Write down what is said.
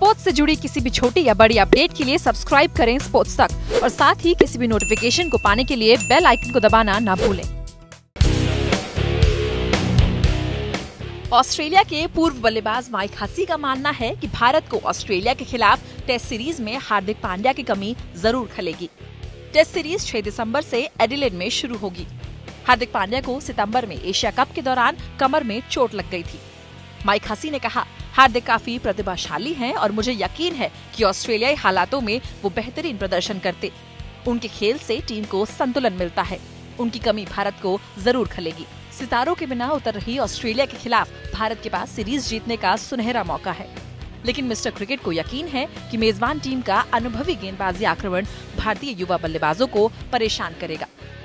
Sports से जुड़ी किसी भी छोटी या बड़ी अपडेट के लिए सब्सक्राइब करें स्पोर्ट्स तक और साथ ही किसी भी नोटिफिकेशन को पाने के लिए बेल आइकन को दबाना ना भूलें। ऑस्ट्रेलिया के पूर्व बल्लेबाज माइक हसी का मानना है कि भारत को ऑस्ट्रेलिया के खिलाफ टेस्ट सीरीज में हार्दिक पांड्या की कमी जरूर खलेगी। टेस्ट सीरीज 6 दिसंबर से एडिलेड में शुरू होगी। हार्दिक पांड्या को सितंबर में एशिया कप के दौरान कमर में चोट लग गई थी। माइक हसी ने कहा, हार्दिक काफी प्रतिभाशाली हैं और मुझे यकीन है कि ऑस्ट्रेलियाई हालातों में वो बेहतरीन प्रदर्शन करते। उनके खेल से टीम को संतुलन मिलता है। उनकी कमी भारत को जरूर खलेगी। सितारों के बिना उतर रही ऑस्ट्रेलिया के खिलाफ भारत के पास सीरीज जीतने का सुनहरा मौका है, लेकिन मिस्टर क्रिकेट को यकीन है कि मेजबान टीम का अनुभवी गेंदबाजी आक्रमण भारतीय युवा बल्लेबाजों को परेशान करेगा।